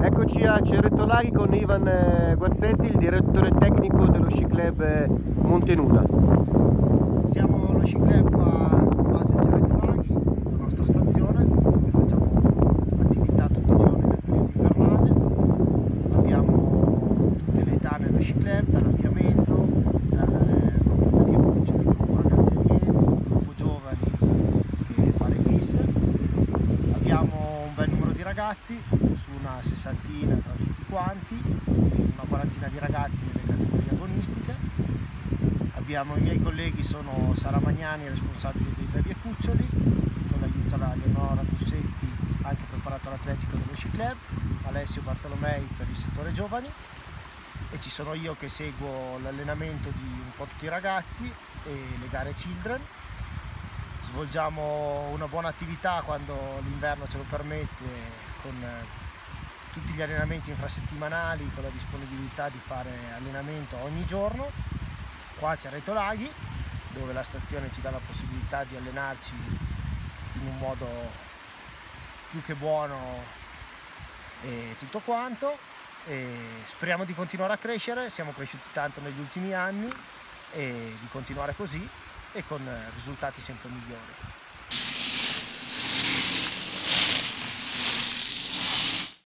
Eccoci a Cerreto Laghi con Ivan Guazzetti, il direttore tecnico dello Sci Club Montenuda. Siamo allo Sci Club con base a Cerreto Laghi, la nostra stazione, dove facciamo attività tutti i giorni nel periodo invernale. Abbiamo tutte le età nello Sci Club, dall'avviamento, dal gruppo di cuccioli, gruppo ragazzi allievi, gruppo giovani che fa le fisse. Abbiamo un bel numero di ragazzi, su una sessantina tra tutti quanti, e una quarantina di ragazzi nelle categorie agonistiche. I miei colleghi sono Sara Magnani, responsabile dei bevi e cuccioli, con l'aiuto da Leonora Bussetti, anche preparatore atletico dello Sci Club, Alessio Bartolomei per il settore giovani, e ci sono io che seguo l'allenamento di un po' tutti i ragazzi e le gare children. Svolgiamo una buona attività quando l'inverno ce lo permette, con tutti gli allenamenti infrasettimanali, con la disponibilità di fare allenamento ogni giorno qua a Cerreto Laghi, dove la stazione ci dà la possibilità di allenarci in un modo più che buono e tutto quanto, e speriamo di continuare a crescere. Siamo cresciuti tanto negli ultimi anni e di continuare così e con risultati sempre migliori.